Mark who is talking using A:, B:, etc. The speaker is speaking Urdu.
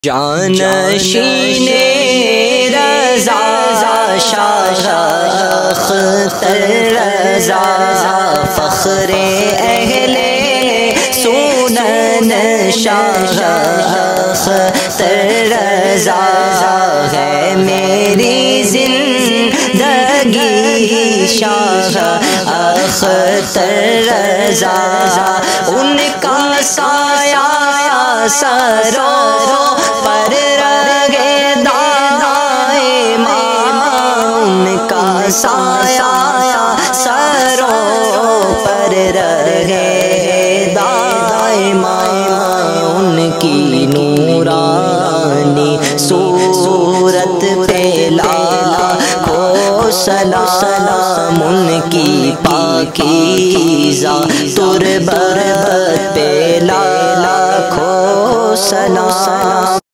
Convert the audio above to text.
A: جانشین رضا شاہ اختر رضا فخر اہل سنن شاہ اختر رضا ہے میری زندگی شاہ اختر رضا ان کا سایہ سروں پر رگے دائماں ان کا سایہ سروں پر رگے دائماں ان کی نورانی صورت پہ لاکھوں سلام ان کی پاکیزہ تربت پہ لاکھوں سلام